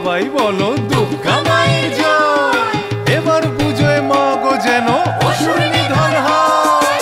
সবাই বলো দুর্গা মায়ের জয়। এবার পুজোয় মা গো যেন অসুর নিধন হয়।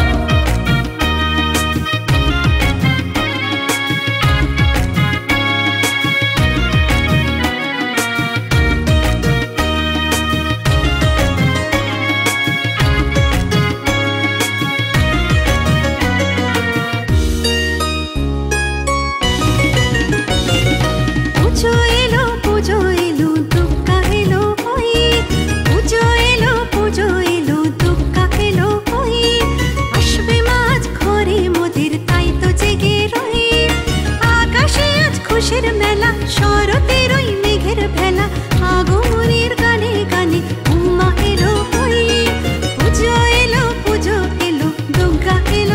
মেলা শরতের ওই মেঘের ভেলা আগমনের গানে গানে উমা এলো ওই পুজো এলো দুর্গা এলো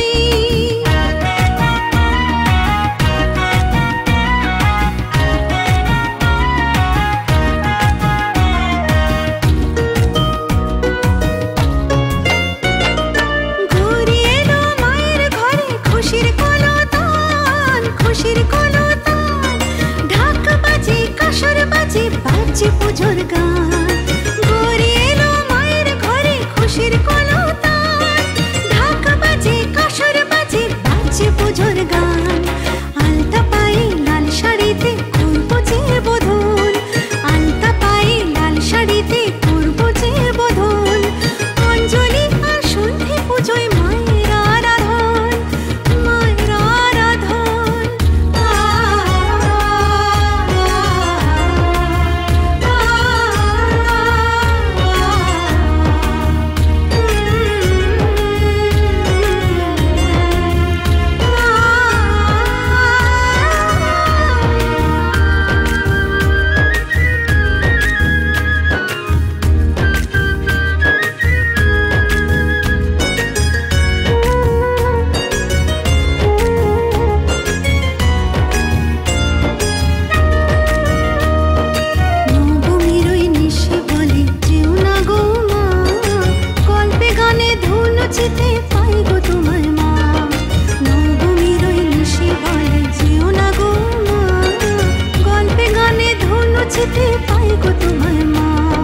ঘুরি এলো মায়ের ঘরে খুশির কলতান বাজে পুজোর গান। ঘুরে এলো মায়ের ঘরে খুশির কলতান, ঢাকা বাজে কাসর বাজে বাজে পুজোর গান। আলতা পায়ে লাল শাড়িতে করবো যে বোধন, আলতা পায়ে লাল শাড়িতে করবো যে বোধন। অঞ্জলি আর সন্ধে পুজোয় মায়ের আরাধন, মায়ের আরাধন। চিতে পাই গো তোমার মা, নবমীর ওই নিশি বলে যেও না গো মা, গল্পে গানে ধনু চিতে পাই গো তোমার মা।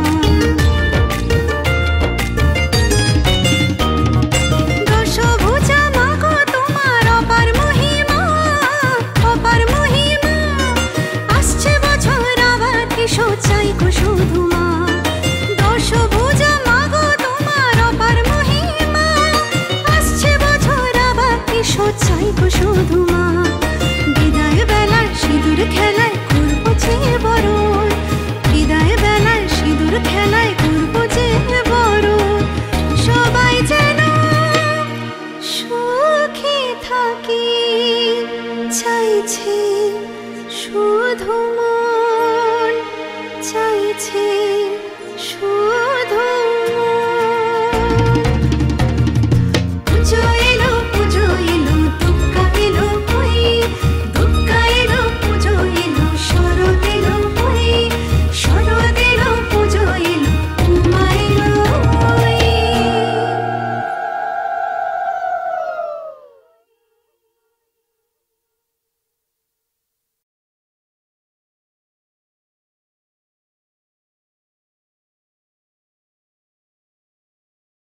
দশভুজা মা গো তোমার অপার মহিমা, অপার মহিমা। আসছে বছর আবার এসো চাই গো শুধু মা। দশভুজা মা গো তোমার অপার মহিমা, চাই গো শুধু মা। বিদায় বেলার সিঁদুর খেলায় করবো যে বরণ, বিদায় বেলার সিঁদুর খেলায় করবো যে বরণ। সবাই যেন সুখে থাকি চাইছে শুধু মন, চাইছে